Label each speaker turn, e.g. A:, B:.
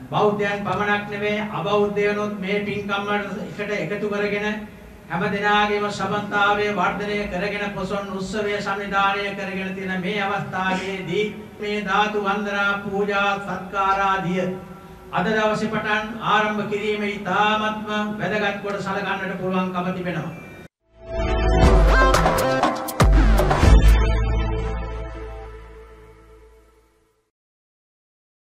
A: බෞද්ධයන් පමණක් නෙවෙයි අබෞද්ධයනොත් මේ පින්කම් වලට එකතු කරගෙන හැම දිනාගේම සමන්තාවයේ වර්ධනය කරගෙන පොසොන් උත්සවය සංවිධානය කරගෙන තියෙන මේ අවස්ථාවේදී මේ ධාතු වන්දනා පූජා සත්කාර ආදිය අද දවසේ පටන් ආරම්භ කිරීමේ ඉතාමත්ම වැදගත් කොට සලකන්නට පුළුවන්කම තිබෙනවා.